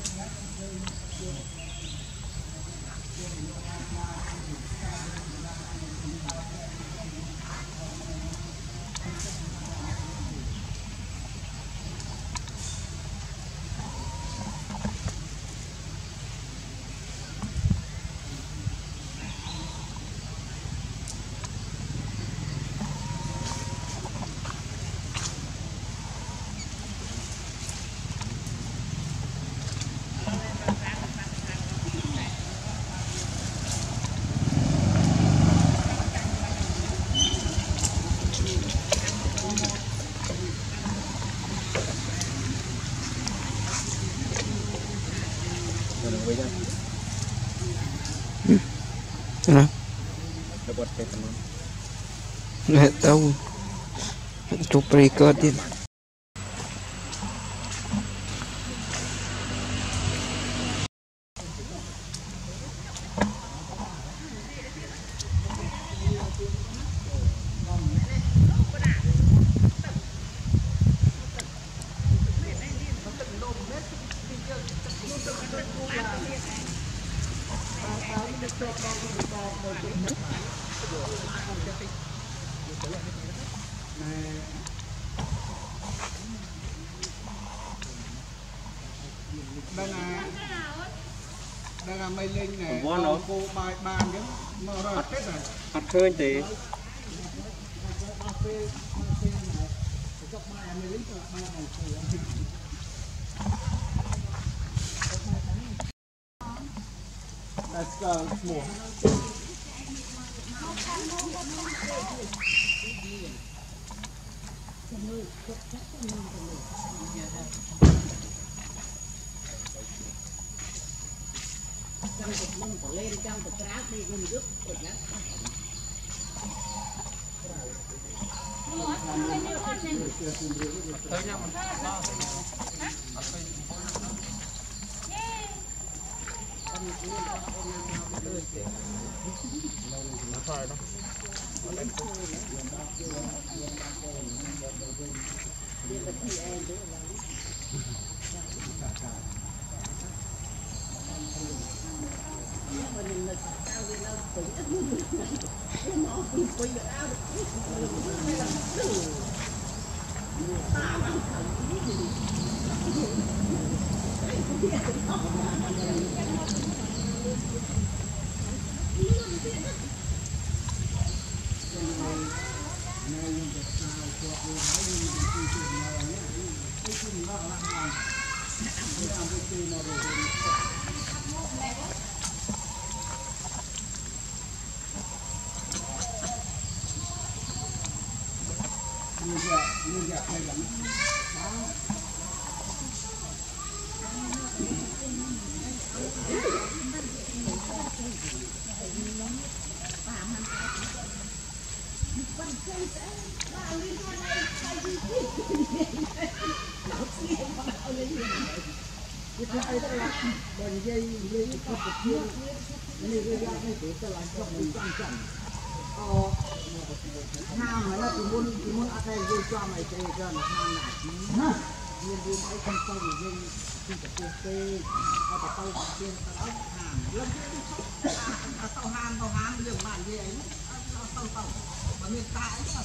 Tahu tu mereka dia đây là mây linh này, cô bài bàn chứ, mà rồi chết rồi. Hạt khơi thì. That's small. Trong cục lông của lên trong cục rác đi gồm giúp cục lắm. Hang mà là chỉ muốn ăn cái gì cho mày chơi cho nó hang này nhưng đi mấy con sâu thì đi đi cái tê hay là tàu trên tàu hang lắm tàu hang đường màn gì ấy tàu mà miền tại tàu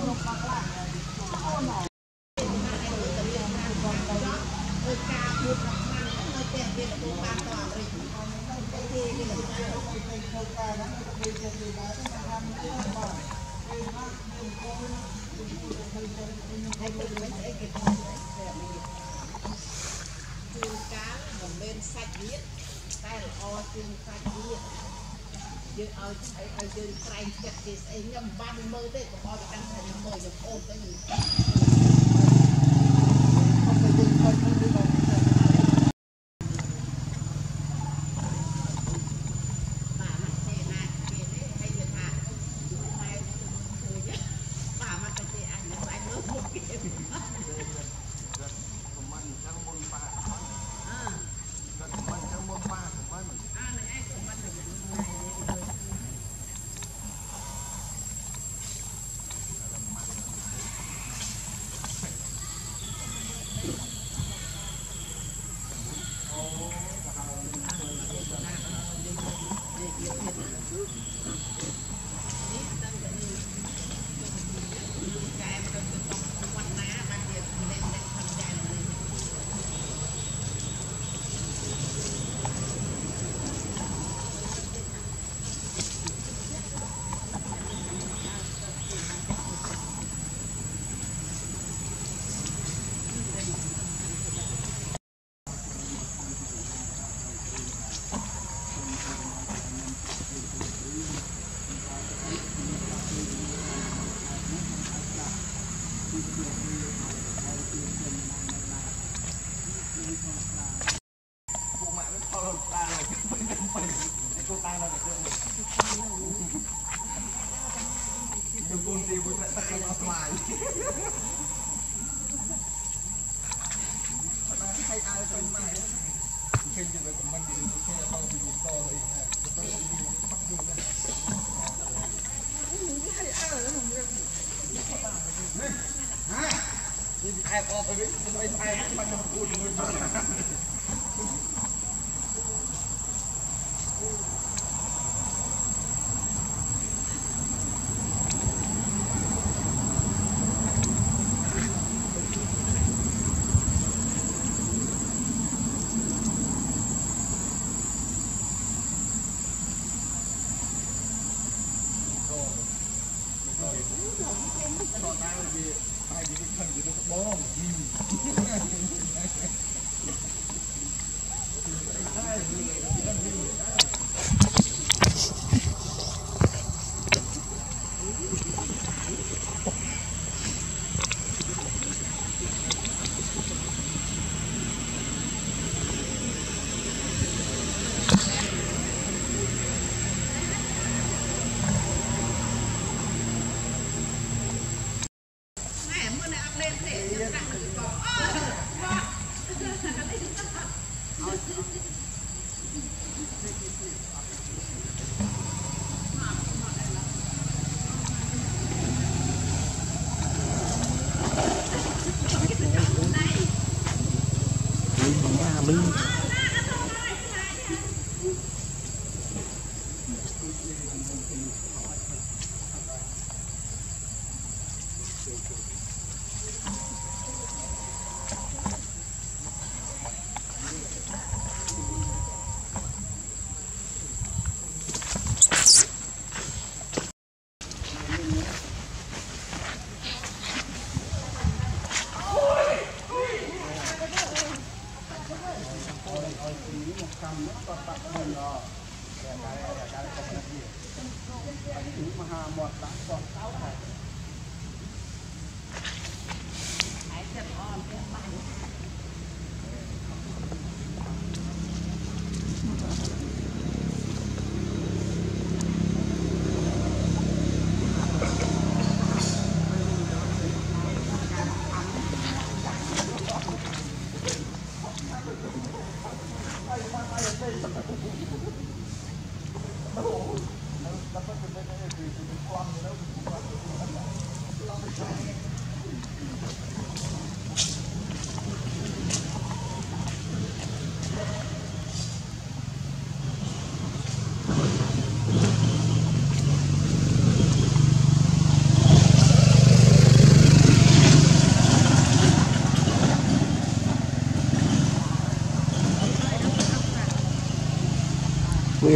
យើងឲ្យយើងក្រែងចិត្តគេស្អីខ្ញុំមិនបានមើលទេកុំឲ្យតាំងតែមើលយើងអូនទៅនេះ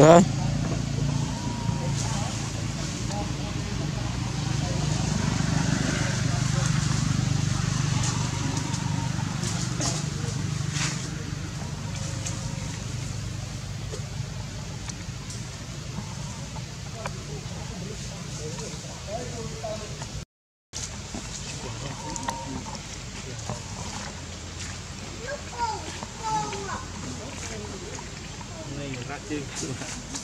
ơi. Này ra chơi.